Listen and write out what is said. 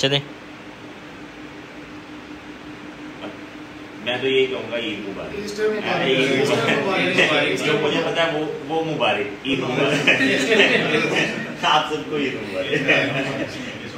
चले। मैं तो यही कहूँगा ईद मुबारक। जो मुझे पता है वो मुबारक, ईद मुबारक। आप सबको ईद मुबारक।